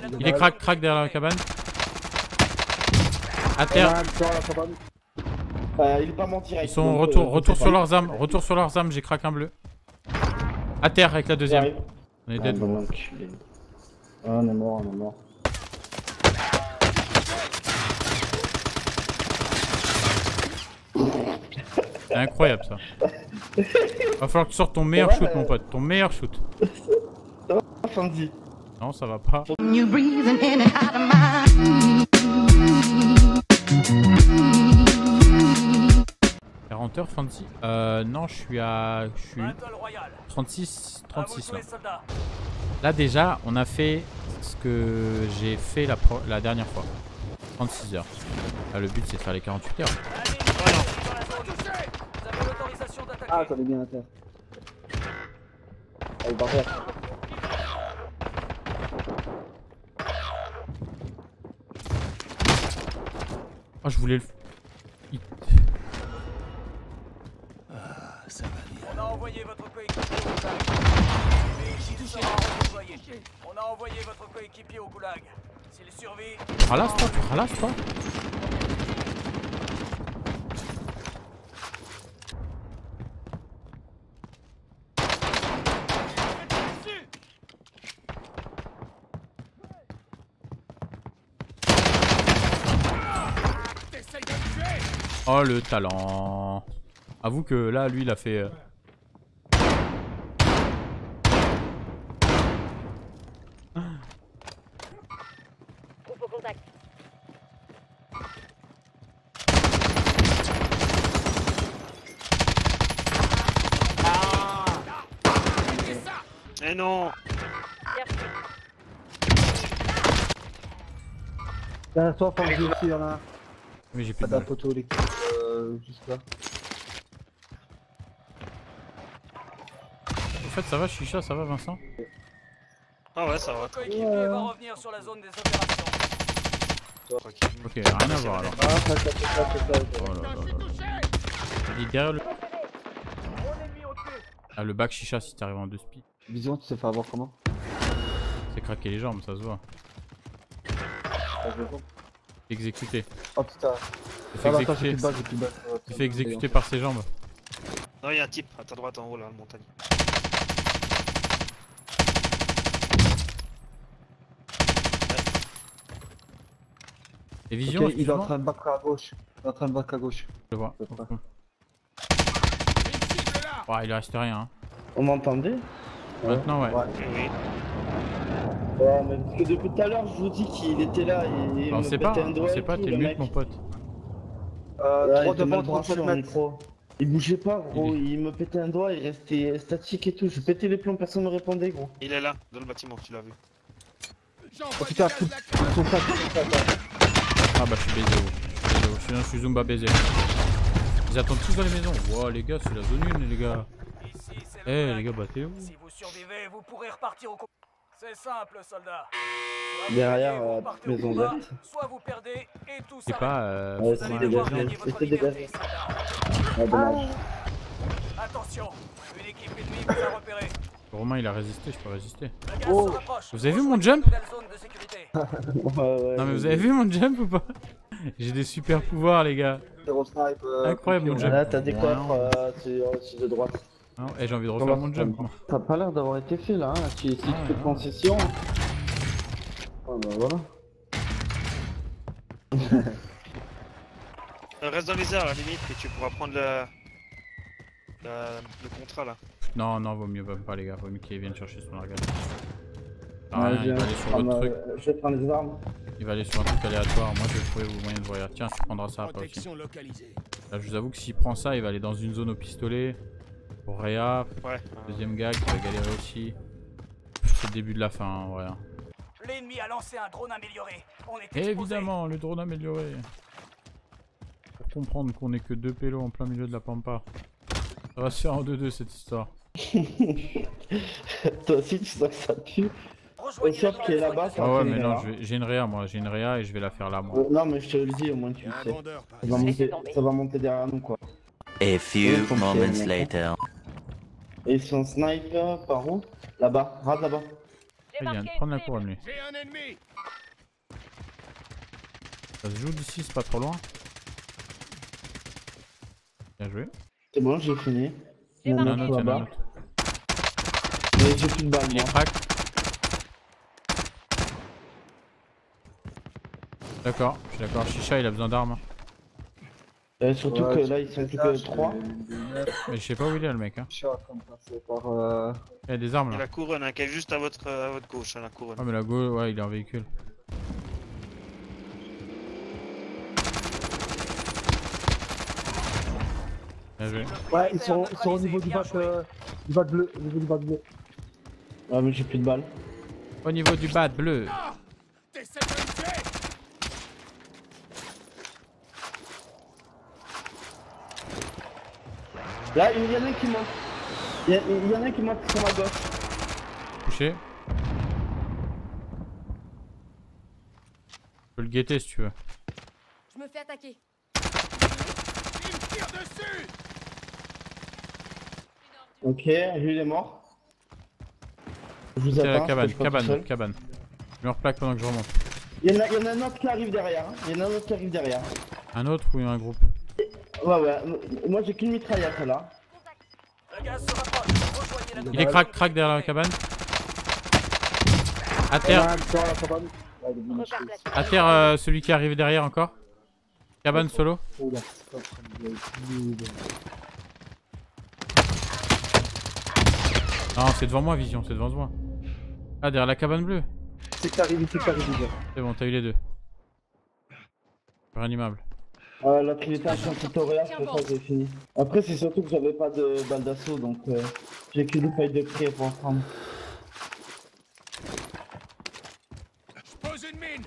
Il est crack derrière la cabane. À terre. Il est pas menti. Ils sont retour sur leurs armes. Retour sur leurs armes, j'ai crack un bleu. À terre avec la deuxième. On est dead. On est mort, on est mort. C'est incroyable ça. Va falloir que tu sortes ton meilleur shoot, mon pote. Ton meilleur shoot. Ça va, Fandy? Non, ça va pas. Heures Fancy. Non, je suis à 36 là. Là déjà, on a fait ce que j'ai fait la dernière fois. 36 heures. Là, le but c'est de faire les 48 heures. Ah, t'en es bien à terre. Allez, par terre. Oh, je voulais le... On a envoyé votre coéquipier au goulag. On a envoyé votre coéquipier au goulag. S'il survit... Ralasse toi, tu ralasses toi. Oh le talent. Avoue que là lui il a fait... Contact. Mais non. Derrière toi, Fandy aussi, y'en a un. Mais j'ai plus Pas de d'un balles. poteau électrique, juste là. En fait ça va Chicha, ça va Vincent? Ah ouais, ça va. Votre coéquipier va revenir sur la zone des opérations. Ok, rien à voir alors. Ah, ça. Oh là là là. Il est derrière le... Ah le bac Chicha si t'arrives en 2 speed. Vision, tu sais faire avoir comment? C'est craquer les jambes, ça se voit. Exécuté. Oh putain. Il fait exécuter. j'ai plus de balles. Il fait exécuter par ses jambes. Non, il y a un type à ta droite en haut là, la montagne. Et vision, Ok, il est en train de battre à gauche. Je le vois. Ouais, il reste rien. Hein. On m'entendait? Maintenant, ouais. Oui. Ouais, mais parce que depuis tout à l'heure, je vous dis qu'il était là et On sait pas, t'es mute mon pote. 3 devant, 37 mètres. Il bougeait pas, gros, il me pétait un doigt, il restait statique et tout. Je pétais les plombs, personne ne répondait, gros. Il est là, dans le bâtiment, tu l'as vu. Oh putain, son sac. Ah bah je suis baisé, je suis Zumba baisé. Ils attendent tous dans les maisons. Wow les gars, c'est la zone 1 les gars. Eh les gars, battez-vous. Si vous survivez, vous pourrez repartir au combat. C'est simple, soldat. Derrière, maison verte. Soit vous perdez et tout C'est ça. pas... Vous allez devoir gagner votre liberté, soldat. Attention, une équipe ennemie vous a repéré. Romain il a résisté, je peux résister. Oh. Vous avez vu mon jump? Ouais. Non mais vous avez vu mon jump ou pas? J'ai des super pouvoirs les gars. Incroyable mon jump. Là, t'as des coffres, c'est de droite. Non, et j'ai envie de refaire mon jump. T'as pas l'air d'avoir été fait là, hein. Si tu fais de concession. Oh bah voilà. Reste dans les airs à la limite et tu pourras prendre le contrat là. Non, vaut mieux pas les gars, vaut mieux qu'ils viennent chercher son largage. Ouais, Il va aller sur votre truc. Je vais prendre les armes. Il va aller sur un truc aléatoire, moi je vais trouver vos moyens de voir. Tiens, tu prendras ça après aussi. Là je vous avoue que s'il prend ça, il va aller dans une zone au pistolet. Pour Réa, deuxième gars qui va galérer aussi. C'est le début de la fin en vrai. L'ennemi a lancé un drone amélioré. On est exposé. Évidemment, le drone amélioré. Pour comprendre qu'on est que 2 pélos en plein milieu de la pampa. Ça va se faire en 2-2 cette histoire. Toi aussi tu sens que ça pue. Au chef qui est là-bas, ah ouais mais non, j'ai une réa moi, j'ai une réa et je vais la faire là moi. Non mais je te le dis au moins tu le sais. Ça va monter derrière nous quoi. A few moments later. Et son sniper par où? Là-bas, rate là-bas. Il vient de prendre la couronne lui. J'ai un ennemi. Ça se joue d'ici, c'est pas trop loin. Bien joué. C'est bon, j'ai fini. Il y en Il y a en a un un autre autre, il y en a un là-bas. autre. Mais j'ai plus de balles, Il moi. est crack. D'accord, je suis d'accord. Chicha, il a besoin d'armes. Surtout que là, ils sont plus que 3. Mais je sais pas où il est le mec. Hein. Je suis en train de passer par. Il y a des armes Il y a là. la couronne hein, qui est juste à votre gauche, hein, la couronne. Ah mais la go, ouais, il est en véhicule. Bien joué. Ouais, ils sont au niveau du bac bleu. Au niveau du bac bleu. Ah, mais j'ai plus de balles. Au niveau du bad bleu. T'essaies de me tuer. Là, il y en a un qui monte. Il y en a un qui monte sur ma gauche. Touché. Je peux le guetter si tu veux. Je me fais attaquer. Il me tire dessus. Ok, lui il est mort. Je vous C'est la attends. cabane, je suis pas tout seul. cabane. Je me replaque pendant que je remonte. Il y en a un autre qui arrive derrière. Hein. Il y en a un autre qui arrive derrière. Un autre ou un groupe? Ouais. Moi j'ai qu'une mitraillette là. Le gaz se rapproche. Rejoignez la Il est crack derrière la cabane. À terre, Dans la cabane. Ouais, il est bien Repère placé. à terre celui qui arrive derrière encore. Cabane solo. Oh là, c'est pas en train de- Non, c'est devant moi, Vision, c'est devant moi. Ah, derrière la cabane bleue. C'est que t'arrives, déjà. C'est bon, t'as eu les deux. Sur un immeuble. L'autre il était en train de tutoriel, c'est pour ça que j'ai fini. Après c'est surtout que j'avais pas de balle d'assaut donc j'ai qu'une feuille de prix pour en prendre. Pose une mine.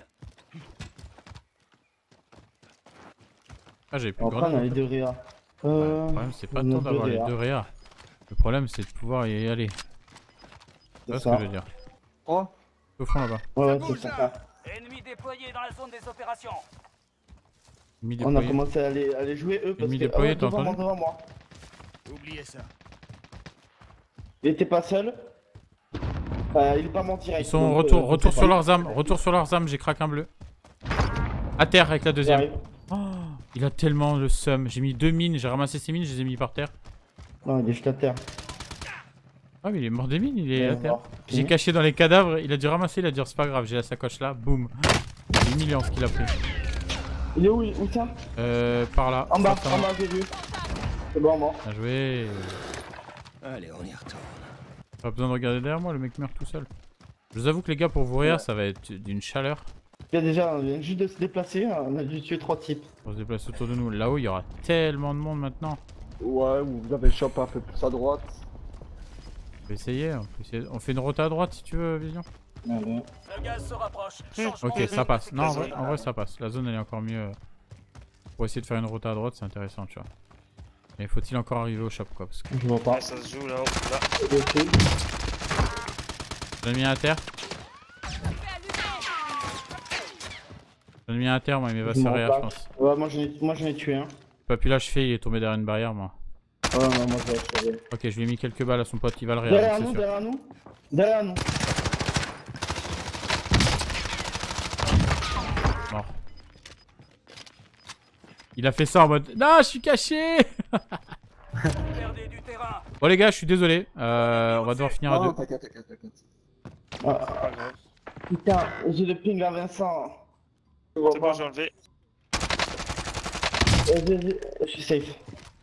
Ah, j'ai plus On de va prendre les grenades. deux réa. Le problème, c'est pas on a tant d'avoir deux les réa. deux réa. Le problème, c'est de pouvoir y aller. Tu vois ce que ça. je veux dire? Oh, Au fond là-bas. Ouais, bouge c'est là. ça. Ennemi déployé dans la zone des opérations. Ennemi On a déployé. commencé à aller jouer eux parce Ennemi que déployé, t'as devant moi, entendu devant moi. Oubliez ça. Il était pas seul. Il est pas menti direct. Ils sont retour sur leurs armes. Retour sur leurs armes, j'ai craqué un bleu. À terre avec la deuxième. Oh, il a tellement le seum. J'ai mis 2 mines, j'ai ramassé ces mines, je les ai mis par terre. Non, il est juste à terre. Ah mais il est mort des mines, il est à terre. mort. J'ai caché dans les cadavres, il a dû ramasser, il a dit c'est pas grave, j'ai la sacoche là, boum. C'est humiliant ce qu'il a pris. Il est où ça? Par là. En bas, certainement. j'ai vu. C'est bon, mort. Bien joué. Allez, on y retourne. Pas besoin de regarder derrière moi, le mec meurt tout seul. Je vous avoue que les gars, pour vous rire, ça va être d'une chaleur. Il y a déjà, on vient juste de se déplacer, on a dû tuer 3 types. On se déplace autour de nous. Là-haut, il y aura tellement de monde maintenant. ouais, vous avez le shop un peu plus à droite. On peut essayer, on fait une rota à droite si tu veux, Vision. Allez. Le gaz se rapproche. Changement Ok, de ça zone passe. de Non, sécurité. en vrai, ça passe. La zone, elle est encore mieux. Pour essayer de faire une rota à droite, c'est intéressant, tu vois. Mais faut-il encore arriver au shop, quoi, parce que Je vois pas. Ouais, ça se joue là-haut. Là. j'en ai mis un à terre. J'en ai mis un à terre, moi, il va se faire rire, je pense. Ouais, moi j'en ai tué un. J'ai pas pu l'achever, il est tombé derrière une barrière, moi. Ouais, non, moi je vais achever. Ok, je lui ai mis quelques balles à son pote, il va le Derrière réaliser, nous, c'est sûr. derrière nous. Derrière nous. Mort. Il a fait ça en mode non, je suis caché. Vous perdez du terrain. Bon les gars, je suis désolé. On va devoir finir à Non, deux. t'inquiète. Ah, Pas grave. putain, j'ai le ping à Vincent. Je C'est vois bon, pas. j'ai enlevé. Je suis safe.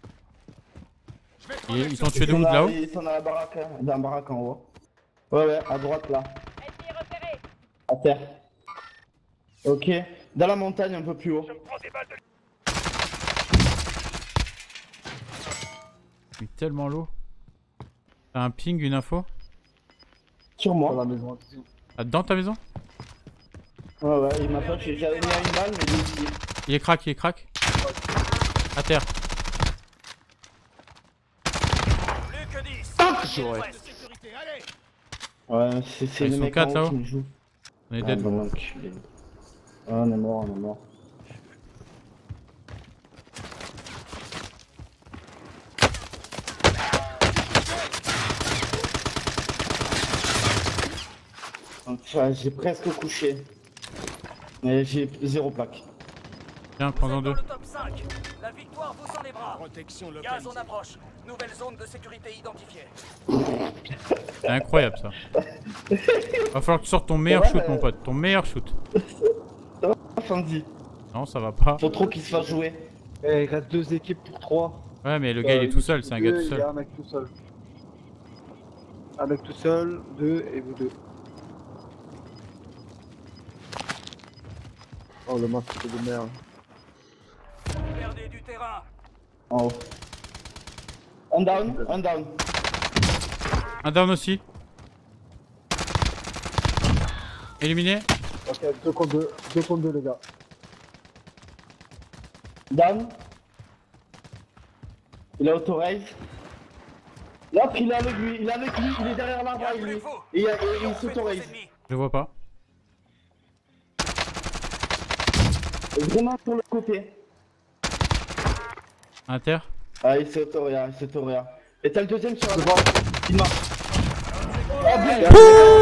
Ils t'ont tué de où, de là-haut? Ils sont dans la baraque, dans la baraque en haut. Ouais, à droite là. Ennemi repéré. À terre. Ok. Dans la montagne un peu plus haut. Il est tellement lourd. T'as un ping, une info? Sur Dans moi. la maison. Ah, dans ta maison? Ouais, il m'a pas tué. J'avais mis à une balle, mais lui aussi. Il est crack, il est crack. À terre. Plus que 10. J'aurais. Sécurité, allez. Ouais, c'est Ils le sont mec quatre, en haut là-haut. qui me joue. On est Ah, dead. bon, enculé. Ah, on est mort, on est mort. Enfin, j'ai presque couché. Mais j'ai 0 plaque. Tiens, prends-en 2. Le top 5. La victoire vous en les bras. Protection locale. Gaz en approche. Nouvelle zone de sécurité identifiée. C'est incroyable ça. Va falloir que tu sortes ton meilleur shoot, mon pote. Ton meilleur shoot. Ça va, Fandy? Non, ça va pas. Faut trop qu'il se fasse jouer. Eh, il reste 2 équipes pour 3. Ouais, mais le gars il est tout seul, c'est un gars tout Il y seul. a un mec tout seul. Un mec tout seul, 2 et vous 2. Oh le match c'est de merde. Vous perdez du terrain. En haut. Un down, un down. Un down aussi. Éliminé. Ok, 2 contre 2, 2 contre 2 les gars. Down. Il a auto-raise. L'autre il est avec lui, il est derrière l'arbre avec lui. Et il s'auto-raise. Je le vois pas. Vraiment sur le côté. Inter. Ah il s'auto-réa, il s'auto-réa. Et t'as le deuxième sur la droite. Il marche. Ah bien.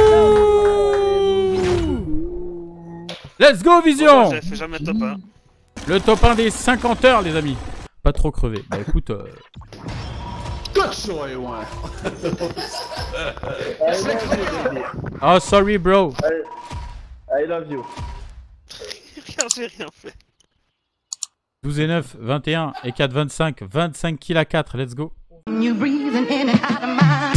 Let's go Vision. J'ai fait jamais top 1. Le top 1 des 50 heures les amis. Pas trop crevé. Bah écoute... Oh sorry bro. I love you. Regarde, j'ai rien fait. 12 et 9, 21 et 4, 25. 25 kills à 4, let's go. You breathing in and out of my